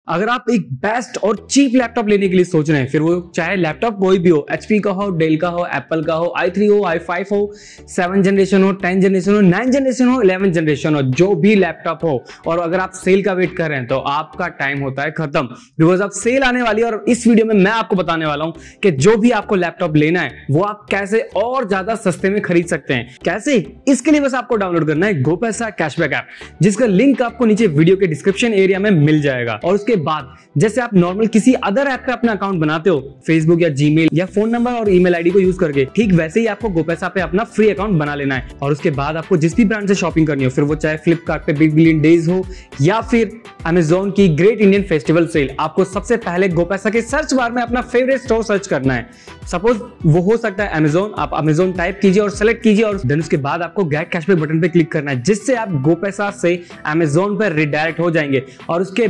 अगर आप एक बेस्ट और चीप लैपटॉप लेने के लिए सोच रहे हैं, फिर वो चाहे लैपटॉप कोई भी हो, एचपी का हो, डेल का हो, एप्पल का हो, i3 हो, i5 हो, 7 जनरेशन हो, 10 जनरेशन हो, 9 जनरेशन हो, 11 जनरेशन हो, जो भी लैपटॉप हो, और अगर आप सेल का वेट कर रहे हैं तो आपका टाइम होता है खत्म, बिकॉज अब सेल आने वाली है। और इस वीडियो में मैं आपको बताने वाला हूं कि जो भी आपको लैपटॉप लेना है वो आप कैसे और ज्यादा सस्ते में खरीद सकते हैं। कैसे? इसके लिए बस आपको डाउनलोड करना है गोपैसा कैशबैक ऐप, जिसका लिंक आपको नीचे वीडियो के डिस्क्रिप्शन एरिया में मिल जाएगा। और उसके बाद जैसे आप नॉर्मल किसी अदर ऐप पे अपना अकाउंट बनाते हो, फेसबुक या जीमेल या फोन नंबर और ईमेल आईडी को यूज करके, ठीक वैसे ही आपको गोपैसा पे अपना फ्री अकाउंट बना लेना है। और उसके बाद आपको जिस भी ब्रांड से शॉपिंग करनी हो, फिर वो चाहे फ्लिपकार्ट पे बिग बिलियन डेज हो या फिर अमेजोन की ग्रेट इंडियन फेस्टिवल सेल, आपको सबसे पहले गोपैसा के सर्च बार में अपना फेवरेट स्टोर सर्च करना है। सपोज वो हो सकता है अमेजोन, आप अमेजोन टाइप कीजिए और सेलेक्ट कीजिए, और देन उसके बाद आपको गेट कैशबैक बटन पे क्लिक करना है, जिससे आप गोपैसा से अमेजोन पर रिडायरेक्ट हो जाएंगे। और उसके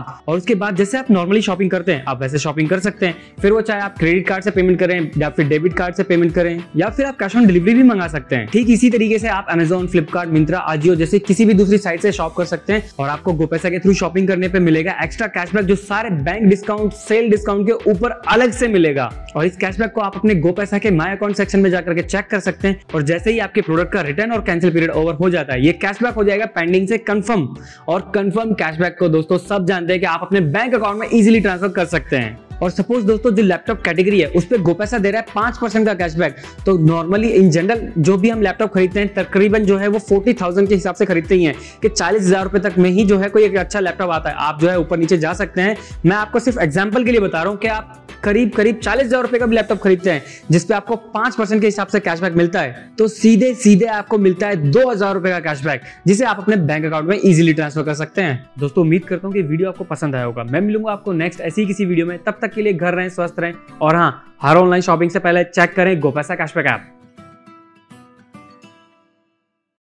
बाद जैसे आप नॉर्मली शॉपिंग करते हैं, आप वैसे शॉपिंग कर सकते हैं। फिर वो चाहे आप क्रेडिट कार्ड से पेमेंट करें या फिर डेबिट कार्ड से पेमेंट करें, या फिर आप कैश ऑन डिलीवरी भी मंगा सकते हैं। ठीक इसी तरीके से आप अमेजोन, फ्लिपकार्ट, मिंत्रा, आजियो जैसे किसी भी दूसरी साइट से शॉप कर सकते हैं, और आपको गोपैसा के थ्रू शॉपिंग करने पे मिलेगा एक्स्ट्रा कैशबैक, जो सारे बैंक डिस्काउंट, सेल डिस्काउंट के ऊपर अलग से मिलेगा। और इस कैशबैक को आप अपने गोपैसा के माय अकाउंट सेक्शन में जाकर के चेक कर सकते हैं, और जैसे ही आपके प्रोडक्ट का रिटर्न और कैंसिल पीरियड ओवर हो जाता है, ये कैशबैक हो जाएगा पेंडिंग से कंफर्म। और कंफर्म कैशबैक को दोस्तों सब जानते हैं कि आप अपने बैंक अकाउंट में इजीली ट्रांसफर कर सकते हैं। और सपोज दोस्तों जो लैपटॉप कैटेगरी है उस पे गोपैसा दे रहा है 5% का कैशबैक, तो नॉर्मली इन जनरल जो भी हम लैपटॉप खरीदते हैं तकरीबन जो है वो 40,000 के हिसाब से खरीदते ही हैं, कि 40,000 रुपए तक में ही जो है कोई एक अच्छा लैपटॉप आता है। आप जो है ऊपर नीचे जा सकते हैं, मैं आपको सिर्फ एग्जाम्पल के लिए बता रहा हूं कि आप करीब 40,000 रुपए का भी लैपटॉप खरीदते हैं जिसपे आपको 5% के हिसाब से कैशबैक मिलता है, तो सीधे आपको मिलता है 2,000 रुपए का कैशबैक, जिसे आप अपने बैंक अकाउंट में इजीली ट्रांसफर कर सकते हैं। दोस्तों उम्मीद करता हूं कि वीडियो आपको पसंद आया होगा। मैं मिलूंगा आपको नेक्स्ट ऐसी किसी वीडियो में, तब तक के लिए घर रहें, स्वस्थ रहें, और हाँ, हर ऑनलाइन शॉपिंग से पहले चेक करें गोपैसा कैशबैक ऐप।